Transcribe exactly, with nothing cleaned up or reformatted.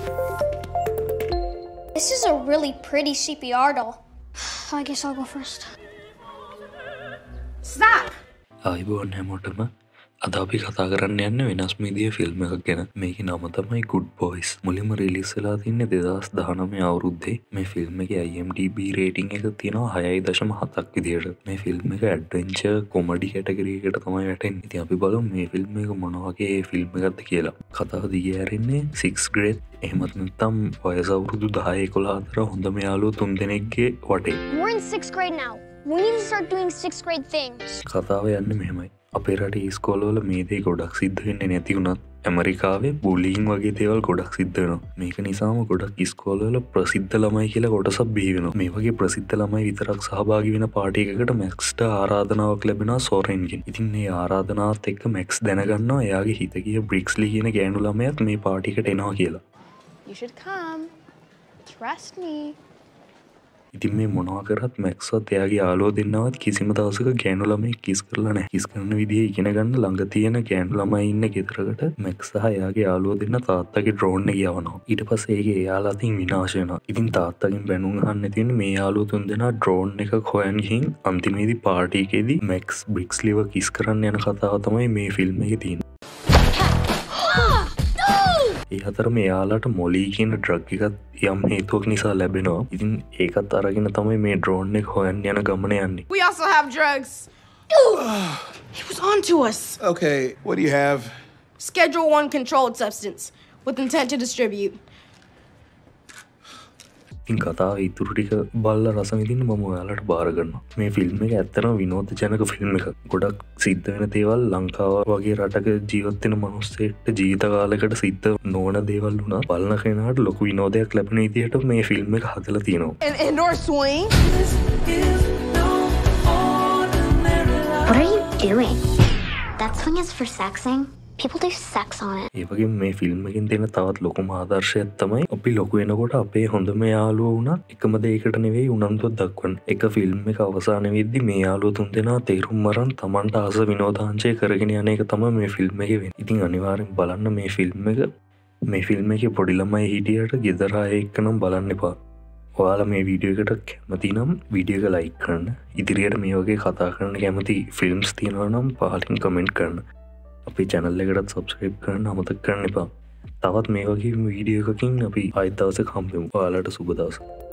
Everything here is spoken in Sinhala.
This is a really pretty C P R doll. I guess I'll go first. Stop! ආයිබෝන් හැමෝටම අද අපි කතා කරන්න යන්නේ වෙනස් විදිය ෆිල්ම් එකක් ගැන. මේකේ නම තමයි Good Boys. මුලින්ම රිලීස් වෙලා තින්නේ දෙදාස් දහනවය අවුරුද්දේ. මේ ෆිල්ම් එකේ I M D B rating එක තියෙනවා හයයි දශම හතක් විදියට. මේ ෆිල්ම් එක ඇඩ්වෙන්චර් කොමඩි කැටගරි එකට තමයි වැටෙන්නේ. ඉතින් අපි බලමු මේ ෆිල්ම් එක මොන වගේ ෆිල්ම් එකක්ද කියලා. කතාව දිගේ ඇරෙන්නේ sixth grade එහෙමත් නැත්නම් වයස අවුරුදු දහය එකොළහ අතර හොඳම යාළුවෝ තුන්දෙනෙක්ගේ වටේ. We're in sixth grade now. We need to start doing sixth grade things. කතාව යන්නේ මෙහෙමයි. අපේ රටේ ඉස්කෝලවල මේ දේ ගොඩක් සිද්ධ වෙන්නේ නැති වුණත් ඇමරිකාවේ බුලියින් වගේ දේවල් ගොඩක් සිද්ධ වෙනවා. මේක නිසාම ගොඩක් ඉස්කෝලවල ප්‍රසිද්ධ ළමයි කියලා කොටසක් බිහි වෙනවා. මේ වගේ ප්‍රසිද්ධ ළමයි විතරක් සහභාගී වෙන පාටි එකකට මැක්ස්ට ආරාධනාවක් ලැබෙනවා සෝරෙන්ගෙන්. ඉතින් මේ ආරාධනාවත් එක්ක මැක්ස් දැනගන්නවා එයාගේ හිත ගිය බ්‍රික්ස්ලි කියන ගෑනු ළමයාත් මේ පාටි එකට එනවා කියලා. You should come. Trust me. ඉතින් මේ මොනවා කරත් මැක්ස්වත් එයාගේ යාළුවෝ දෙන්නවත් කිසිම දවසක ගෑනු ළමයෙක් කිස් කරලා නැහැ. කිස් කරන විදිහ ඉගෙන ගන්න ළඟ තියෙන ගෑනු ළමයි ඉන්න ගෙදරකට මැක්ස් සහ එයාගේ යාළුවෝ දෙන්න තාත්තගේ ඩ්‍රෝන් එක යවනවා. ඊට පස්සේ ඒකේ එයාලා අතින් විනාශ වෙනවා. ඉතින් තාත්තගෙන් බැනුම් අහන්න තියෙන්නේ මේ යාළුවෝ තුන්දෙනා ඩ්‍රෝන් එක හොයන් ගිහින් අන්තිමේදී පාර්ටි එකේදී මැක්ස් බ්‍රික්ස්ලිව කිස් කරන්න යන කතාව තමයි මේ ෆිල්ම් එකේ තියෙන්නේ. ඒ අතර මෙයාලට මොලී කියන ඩ්‍රග් එකත් යම් හේතුවක් නිසා ලැබෙනවා. ඉතින් ඒකත් අරගෙන තමයි මේ ඩ්‍රෝන් එක හොයන්න යන ගමන යන්නේ. We also have drugs. He was on to us. Okay, what do you have? Schedule one controlled substance with intent to distribute. ඉතින් කතාව ඉතුරු ටික බලලා රස විඳින්න මම ඔයාලට බාර ගන්නවා. මේ ෆිල්ම් එක ඇත්තටම විනෝදජනක ෆිල්ම් එකක්. ගොඩක් සිද්ධ වෙන දේවල් ලංකාව වගේ රටක ජීවත් වෙන මිනිස්සෙක්ට ජීවිත කාලයකට සිද්ධ නොවන දේවල් වුණා. බලන කෙනාට ලොකු විනෝදයක් ලැබෙන විදිහට මේ ෆිල්ම් එක හදලා තියෙනවා. An indoor swing. What are you doing? That swing is for sexing. People do sex on it. ඒ වගේම මේ ෆිල්ම් එකෙන් දෙන තවත් ලොකුම ආදර්ශයක් තමයි අපි ලොකු වෙනකොට අපේ හොඳම යාළුවෝ වුණත් එකම දෙයකට නෙවෙයි උනන්දුවක් දක්වන්නේ. එක ෆිල්ම් එක අවසාන වෙද්දී මේ යාළුවෝ තුන්දෙනා තේරුම් අරන් Tamanට ආස විනෝදාංශය කරගෙන යන එක තමයි මේ ෆිල්ම් එකේ වෙන්නේ. ඉතින් අනිවාර්යෙන් බලන්න මේ ෆිල්ම් එක. මේ ෆිල්ම් එකේ පොඩි ළමයි හිටියට ගෙදර අය එක්ක නම් බලන්න එපා. ඔයාලා මේ වීඩියෝ එකට කැමති නම් වීඩියෝ එක ලයික් කරන්න. ඉදිරියට මේ වගේ කතා කරන්න කැමති ෆිල්ම්ස් තියෙනවා නම් පහලින් කමෙන්ට් කරන්න. අපේ channel එකටත් subscribe කරන්න අමතක කරන්න එපා. තවත් මේ වගේ වීඩියෝ එකකින් අපි ආයෙත් දවසක හම්බෙමු. ඔයාලට සුබ දවසක්.